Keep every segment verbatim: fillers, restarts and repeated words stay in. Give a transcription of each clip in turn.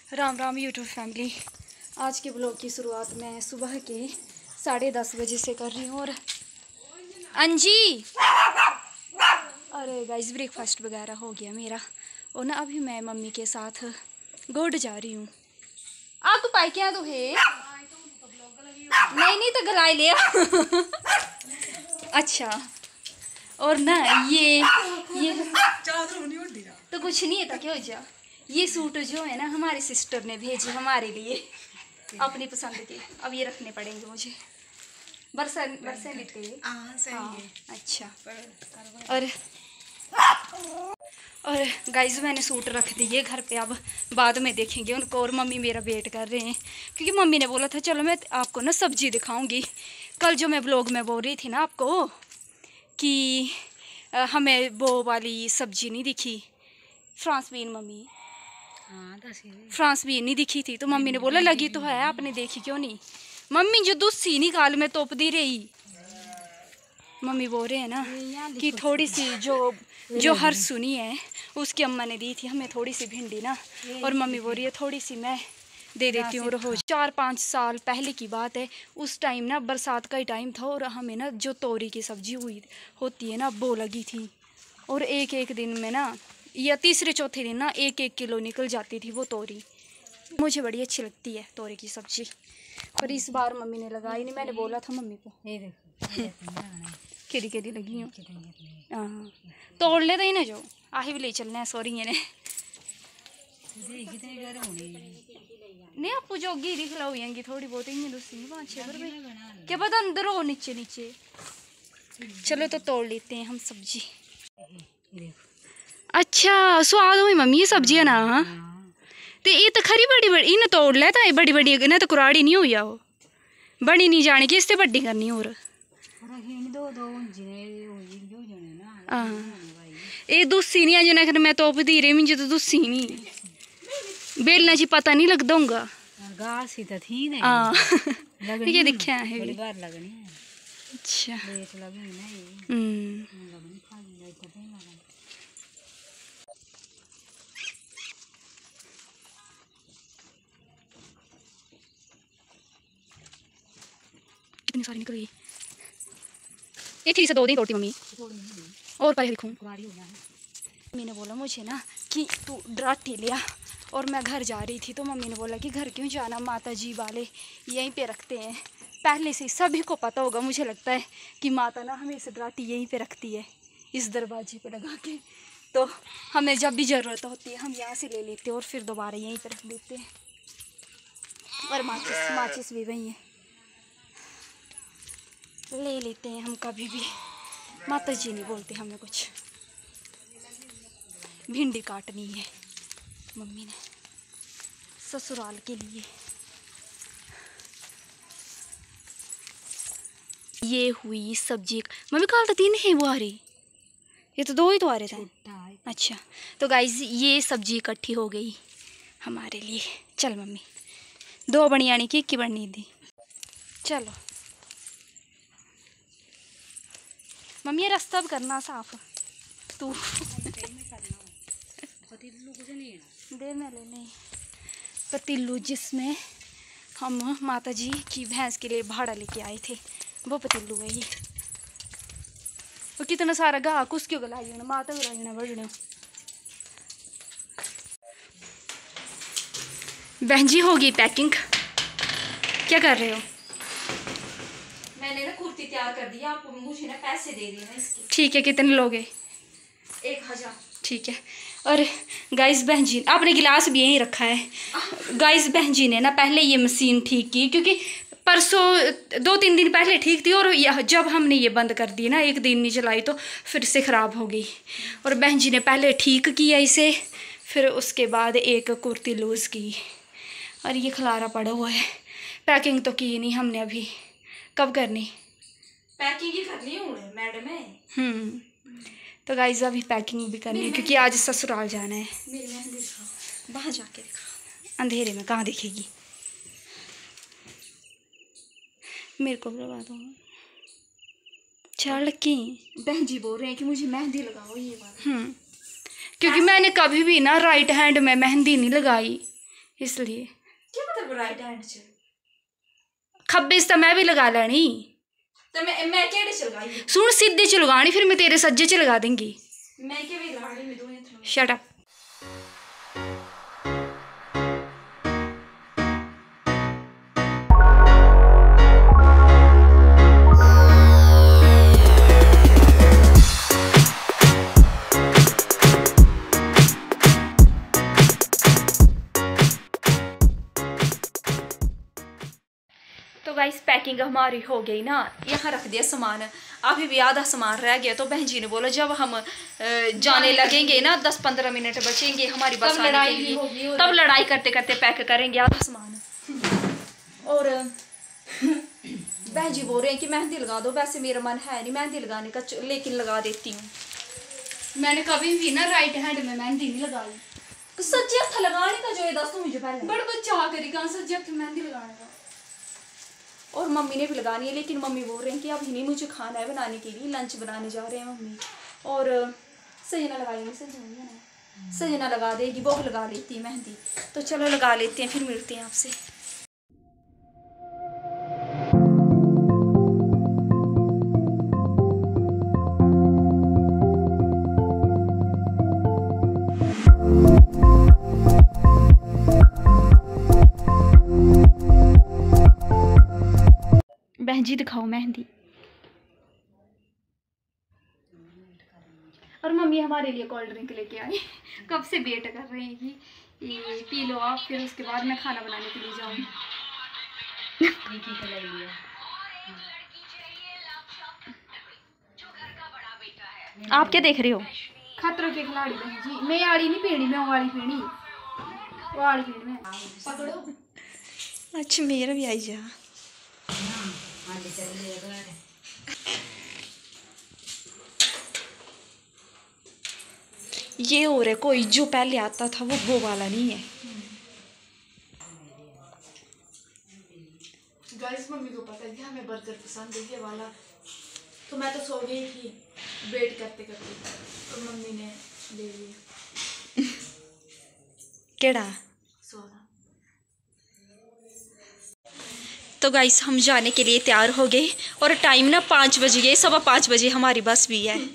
Ram Ram YouTube family. आज के blog की शुरुआत मैं सुबह के साढ़े दस बजे से कर रही हूँ। और अंजी, अरे गाइस ब्रेकफास्ट वगैरह हो गया मेरा। और ना अभी मैं मम्मी के साथ गोड जा रही हूँ। आ तू पाई क्या तू है? नहीं नहीं तो गलाई ले। अच्छा, और ना ये ये तो कुछ नहीं है था क्या हो जा। ये सूट जो है ना हमारी सिस्टर ने भेजी हमारे लिए अपनी पसंद के। अब ये रखने पड़ेंगे मुझे। बरसा बरसा लेते हैं। हाँ अच्छा। और और गाइस मैंने सूट रख दिए घर पे। अब बाद में देखेंगे उनको। और मम्मी मेरा वेट कर रहे हैं क्योंकि मम्मी ने बोला था चलो मैं आपको ना सब्जी दिखाऊंगी। कल जो मैं ब्लॉग में बोल रही थी ना आपको कि हमें वो वाली सब्जी नहीं दिखी, फ्रांस बीन। मम्मी हाँ फ्रांस बीन नहीं दिखी थी तो मम्मी ने बोला लगी तो है आपने देखी क्यों नहीं। मम्मी जो दूसरी निकाल में तोप दी रही। मम्मी बोल रहे हैं ना कि थोड़ी सी जो जो हर सुनी है उसकी अम्मा ने दी थी हमें थोड़ी सी भिंडी ना। और मम्मी बोल रही है थोड़ी सी मैं दे देती हूँ रोज। चार पाँच साल पहले की बात है। उस टाइम ना बरसात का ही टाइम था और हमें ना जो तोरी की सब्जी हुई होती है ना वो लगी थी। और एक एक दिन में ना या तीसरे चौथे दिन ना एक एक किलो निकल जाती थी वो तोरी। मुझे बड़ी अच्छी लगती है तोरी की सब्जी। पर इस बार मम्मी ने लगाई नहीं। मैंने बोला था मम्मी को केड़ी केड़ी लगी हूँ। हाँ तोड़ ले ही ना जो आही भी ले चलना है। सॉरी ने नहीं आप जोगी दिख लो होंगी थोड़ी बहुत ही दूसरी पाँच छः रुपये क्या पता अंदर हो नीचे नीचे। चलो तो तोड़ लेते हैं हम सब्जी। अच्छा स्वाद हुई मम्मी ये सब्जी है ना। तो ये तो खरी बड़ी बड़ी इन्हें तोड़ ले था। बड़ी बड़ी ना तो कुराड़ी नहीं हुई वो बड़ी नहीं जाने की इससे बड़ी करनी। और ये दूसरी नहीं जना कर मैं तोप दी रही मुझे तो दूसरी नहीं बेलना जी पता नहीं लगता होगा। हाँ ये दिखे है। अच्छा हम्म कितनी सारी निकल गई। एक ही से दो दिन तोड़ती मम्मी और पर दिखूँ। मम्मी ने बोला मुझे ना कि तू डराटी लिया। और मैं घर जा रही थी तो मम्मी ने बोला कि घर क्यों जाना, माता जी वाले यहीं पे रखते हैं। पहले से सभी को पता होगा मुझे लगता है कि माता ना हमेशा डराटी यहीं पे रखती है इस दरवाजे पे लगा के। तो हमें जब भी ज़रूरत होती है हम यहाँ से ले लेते हैं और फिर दोबारा यहीं पे रख देते हैं। और माचिस माचिस भी वही है ले लेते हैं हम कभी भी। माता जी नहीं बोलते हमें कुछ। भिंडी काटनी है मम्मी ने ससुराल के लिए। ये हुई सब्जी। मम्मी कल तो तीन है वो आ रही। ये तो दो ही तो आ रहे थे। अच्छा तो गाइस ये सब्जी इकट्ठी हो गई हमारे लिए। चल मम्मी दो बनी आनी की की बननी थी। चलो मम्मी ये रास्ता भी करना साफ तू दे मैं ले नहीं पतीलू जिसमें हम माता जी की भैंस के लिए भाड़ा लेके आए थे वो पतीलू है ये। वो कितना सारा गाह कुछ क्यों गलाई ना माता गलाई ना बढ़ने। बहन जी होगी पैकिंग क्या कर रहे हो? मैंने ना कुर्ती तैयार कर दी। आप मुझे ना पैसे दे देना इसके। ठीक है कितने लोगे? एक हजार। ठीक है। और गाइस बहन जी आपने गिलास भी यहीं रखा है। गाइस बहन जी ने ना पहले ये मशीन ठीक की क्योंकि परसों दो तीन दिन पहले ठीक थी। और जब हमने ये बंद कर दी ना एक दिन नहीं चलाई तो फिर से ख़राब हो गई। और बहन जी ने पहले ठीक किया इसे फिर उसके बाद एक कुर्ती लूज़ की। और ये खलारा पड़ा हुआ है। पैकिंग तो की नहीं हमने अभी। कब करनी? पैकिंग ही करनी है मैडम है। हम्म तो गाइस अभी पैकिंग भी करनी है क्योंकि आज ससुराल जाना है। मेरी मेहंदी दिखाओ बाहर जाके दिखाओ। अंधेरे में कहाँ दिखेगी मेरे को बता दो। चार लड़की बहन जी बोल रहे हैं कि मुझे मेहंदी लगाओ ये बात। हम्म क्योंकि मैंने कभी भी ना राइट हैंड में मेहंदी नहीं लगाई। इसलिए क्या मतलब राइट हैंड च खब्बे तो मैं भी लगा लैनी तो मैं मैं केड़े च लगाई सुन सीधे च लगानी फिर मैं तेरे सज्जे च लगा देंगी मैं के भी लगानी मैं दोनों थ्रो शट अप। तो गाइस पैकिंग हमारी हो गई ना, यहाँ रख दिया सामान, अभी भी आधा सामान रह गया। तो बहन जी ने बोला जब हम जाने लगेंगे ना दस पंद्रह मिनट बचेंगे हमारी बस आने के लिए, तब लड़ाई करते करते पैक करेंगे आधा सामान। और बहन जी बोल रहे हैं कि मेहंदी लगा दो, वैसे मेरा मन है नहीं मेहंदी लगाने का, लेकिन लगा देती हूँ। मैंने कभी भी ना राइट हैंड में मेहंदी नहीं लगाई। तो सज्जे हथ लगाने का जो ये दस मुझे पहले बड़ा बच्चा करी कहाँ सज्जे हथ मेहंदी लगाने का। और मम्मी ने भी लगानी है, लेकिन मम्मी बोल रहे हैं कि अभी नहीं मुझे खाना है बनाने के लिए, लंच बनाने जा रहे हैं मम्मी। और सजना लगाएंगे, सजना ना सजना लगा देगी, वो लगा लेती है मेहंदी। तो चलो लगा लेते हैं, फिर मिलते हैं आपसे। बहन जी दिखाओ मेहंदी। और मम्मी हमारे लिए कोल्ड ड्रिंक लेके आई, कब से वेट कर रहे हैं कि ये पी लो आप, फिर उसके बाद मैं खाना बनाने के लिए जाऊँ। आप क्या देख रहे हो? खतरों के खिलाड़ी बहन जी। मैं आड़ी नहीं पीनी, मैं वाली पीनी, वो वाली पीनी मैं। पकड़ो। अच्छा मेरा भी आई जा। ये हो रहा है कोई जो पहले आता था वो वो वाला नहीं है। गाइस मम्मी को पता है कि हमें बर्गर पसंद है ये वाला, तो मैं तो सो गई थी वेट करते करते, और मम्मी ने ले लिया। केड़ा सोना। तो गाइस हम जाने के लिए तैयार हो गए और टाइम ना पाँच बज गए, सवा पाँच बजे हमारी बस भी है।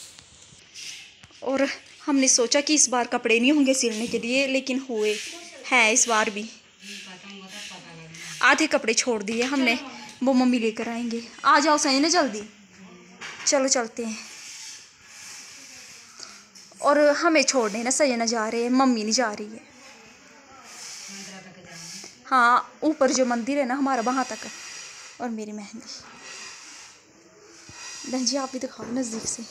और हमने सोचा कि इस बार कपड़े नहीं होंगे सिलने के लिए, लेकिन हुए हैं इस बार भी। आधे कपड़े छोड़ दिए हमने, वो मम्मी लेकर आएंगे। आ जाओ सही ना जल्दी, चलो चलते हैं। और हमें छोड़ने ना सही ना जा रहे हैं, मम्मी नहीं जा रही है। हाँ ऊपर जो मंदिर है ना हमारा वहाँ तक। और मेरी मेहंदी बहन जी आप भी दिखाओ नज़दीक से।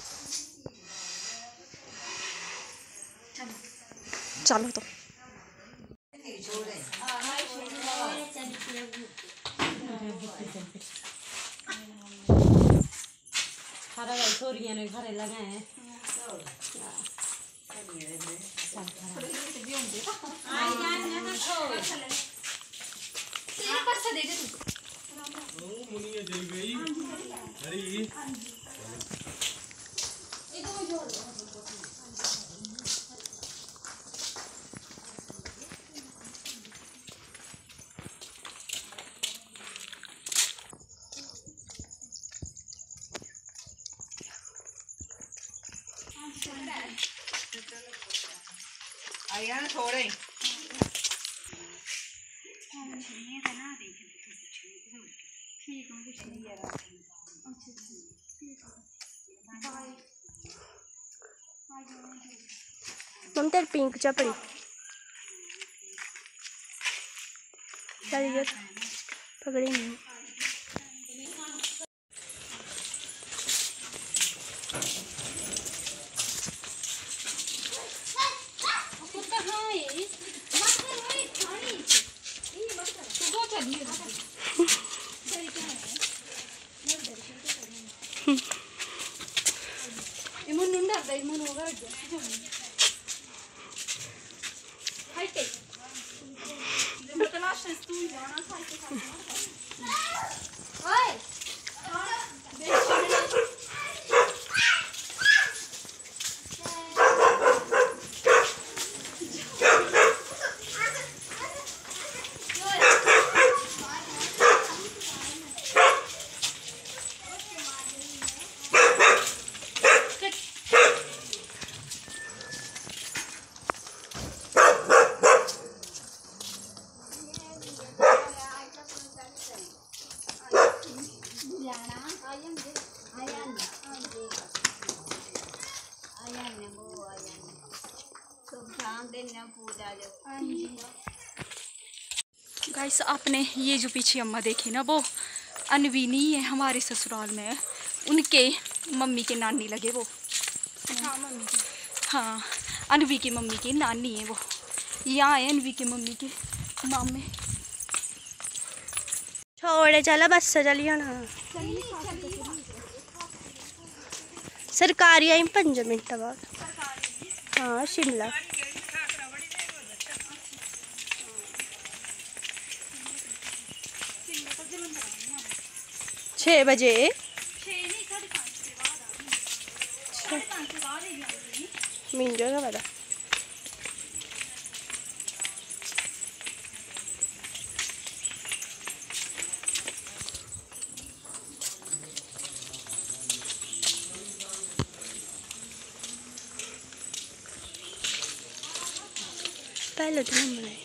चलो तो घरे लगाए आया थोड़े ममता पिंक चपड़ी चलिए पकड़ी नहीं। इमन नुंडा दे इमन होगा हाय टेक मतलब तू जाना था ओए गाइस आपने ये जो पीछे अम्मा देखी ना, वो अनवीनी है हमारे ससुराल में, उनके मम्मी के नानी लगे वो। हाँ मम्मी की। हाँ अनवी की मम्मी की नानी है वो। यहाँ है अनवी की मम्मी के मामे। छोड़े चला बस से चली जाना सरकारी आई पंज मिनट बाद। हाँ शिमला छः बजे मिल जाएगा पता। पहले तो हम बनाए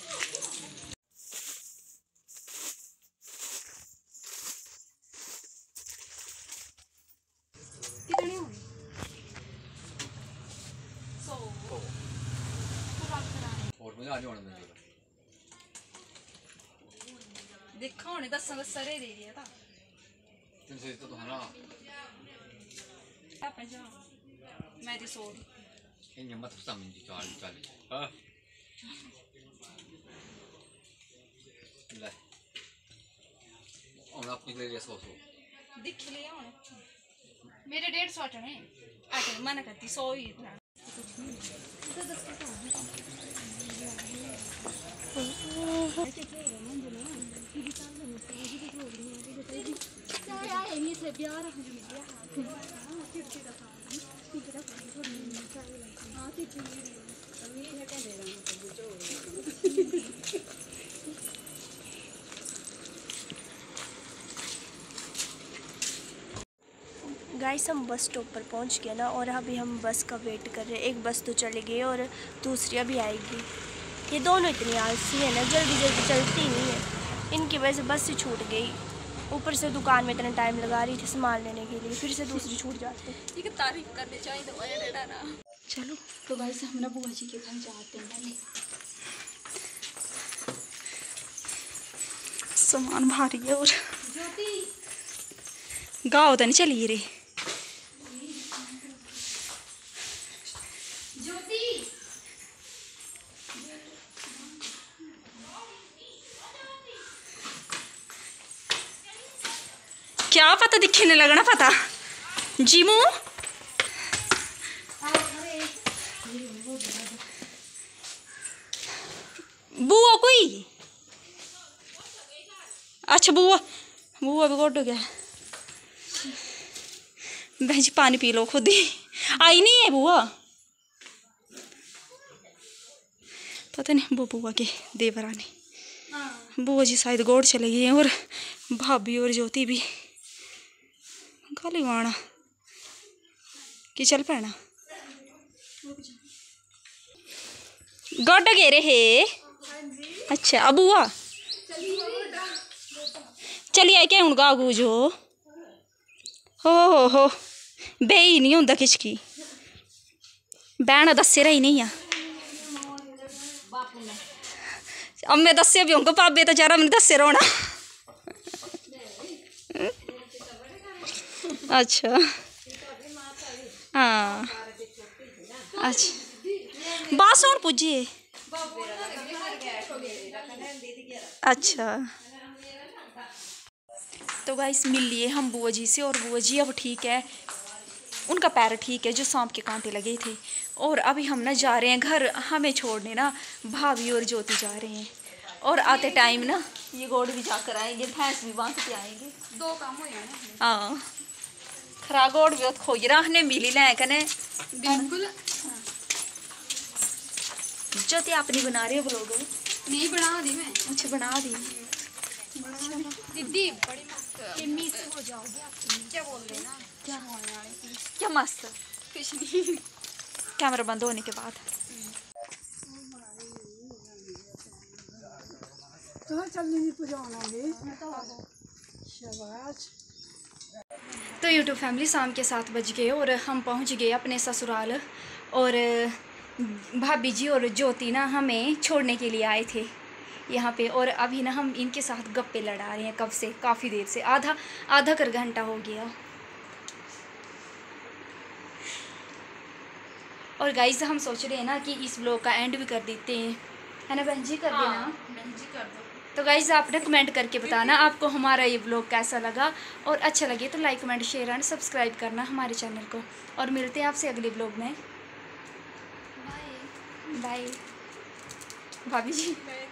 देखा होने दस सरे दे दिया था तो है ना मैं तो सो ini mah terus tamin di cari cari ah ले और अपनी ले लिया सौ सौ दिख लिया होने मेरे डेढ़ सौ टने आके मना करती सौ ही इतना गाइस हम बस स्टॉप पर पहुंच गए ना, और अभी हम बस का वेट कर रहे हैं। एक बस तो चली गई और दूसरी अभी आएगी। ये दोनों इतनी आलसी है ना, जल्दी जल्दी चलती नहीं है। इनकी वजह से बस से छूट गई, ऊपर से दुकान में इतना टाइम लगा रही थी सामान लेने के लिए, फिर से दूसरी छूट जाती है। ये तारीफ करने चाहिए तो वजह ना। चलो तो गाइस हम ना बुआ जी के घर जाते हैं। सामान भारी है और गाँव तो नहीं चली रे। क्या पता दिखने लगना पता जीमू बुआ कोई अच्छा बुआ बुआ भी गोड हो गया। बहन जी पानी पी लो खुद ही। आई नहीं है बुआ, पता नहीं वो बुआ के देवरानी। बुआ जी शायद गोड़ चले गए हैं और भाभी और ज्योति भी खाली गाना कि चल पैना गोड गेरे है। अच्छा अब बुआ चली आई क्या हूँ गा गूजो हो हो हो बे ही नहीं होंदा किचकी बहना दस्से रही नहीं है। अब मैं दस्से भी होंगे भाबे तो जरा मैंने दस्से रोना। अच्छा हाँ अच्छा बस हूँ पुज्जिए। अच्छा तो गाइस मिल लिए हम बुआ जी से, और बुआ जी अब ठीक है, उनका पैर ठीक है जो सांप के कांटे लगे थे। और अभी हम ना जा रहे हैं घर, हमें छोड़ने ना भाभी और ज्योति जा रहे हैं। और आते टाइम ना ये गोड़ भी जाकर आएंगे, भैंस भी बांध के आएंगे। दो काम हो जाए। हाँ खरा गोड़ भी खोज रहा मिली ले कने बिल्कुल। ज्योति आप नहीं बना रहे हो ब्लॉग? नहीं बना दी मैं। अच्छा बना दी दीदी बड़ी मस्त मिस हो जाओगे आप। क्या बोल रहे ना क्या होने वाली क्या मस्त कुछ नहीं। कैमरा बंद होने के बाद तो यूट्यूब फैमिली शाम के सात बज गए और हम पहुंच गए अपने ससुराल। और भाभी जी और ज्योति ना हमें छोड़ने के लिए आए थे यहाँ पे, और अभी ना हम इनके साथ गप्पे लड़ा रहे हैं कब से, काफ़ी देर से, आधा आधा कर घंटा हो गया। और गाइस हम सोच रहे हैं ना कि इस ब्लॉग का एंड भी कर देते हैं, है ना बहन जी, कर हाँ, देना। बहन जी कर दो। तो गाइस आपने कमेंट करके बताना आपको हमारा ये ब्लॉग कैसा लगा, और अच्छा लगे तो like comment share and subscribe करना हमारे चैनल को। और मिलते हैं आपसे अगले ब्लॉग में। बाय बाय भाभी जी।